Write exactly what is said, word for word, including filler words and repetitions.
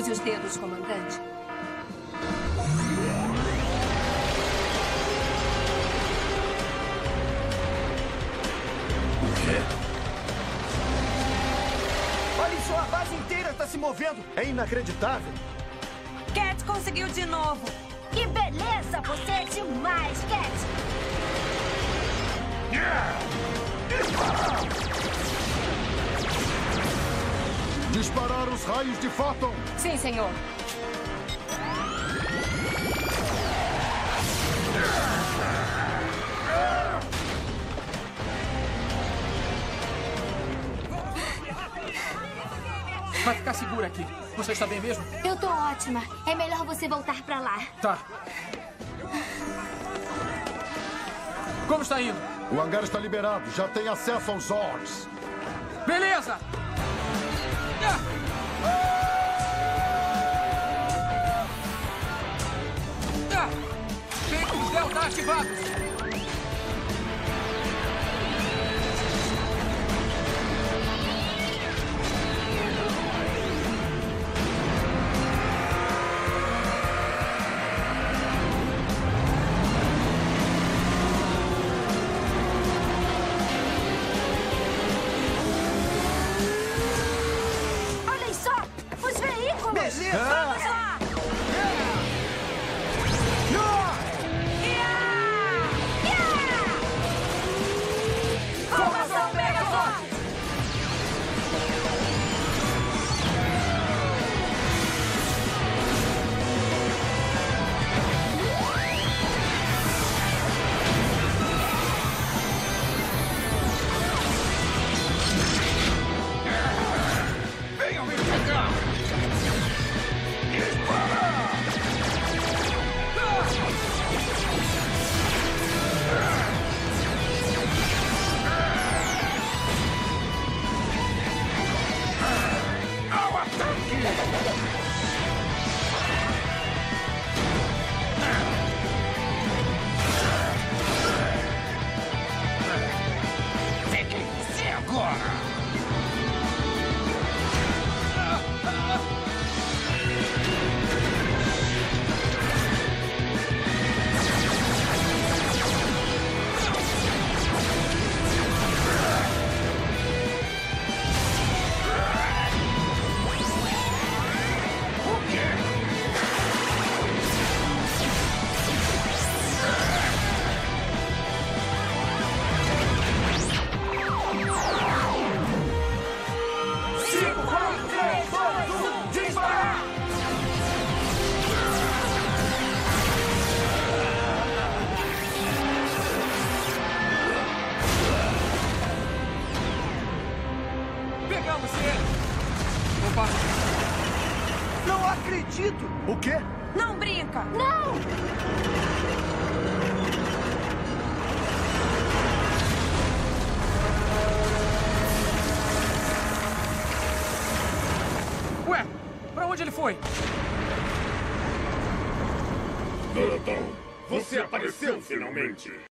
Cruze os dedos, comandante. O quê? Olha só, a base inteira está se movendo. É inacreditável. Cat conseguiu de novo. Que beleza! Você é demais, Cat! Disparar os raios de Photon! Sim, senhor. Vai ficar segura aqui. Você está bem mesmo? Eu tô ótima. É melhor você voltar pra lá. Tá. Como está indo? O hangar está liberado. Já tem acesso aos Zords. Beleza! Ah! Ah! Veículos Delta ativados! Olhem só! Os veículos! Beleza! Vamos lá! Formação Megazord! Venham me pegar! Ao ataque! Peguei você agora! O quê? cinco, quatro, três, dois, um, disparar! Pegamos ele! Opa! Não acredito! O quê? Não brinca! Não! Ué, pra onde ele foi? Garotão, você apareceu finalmente!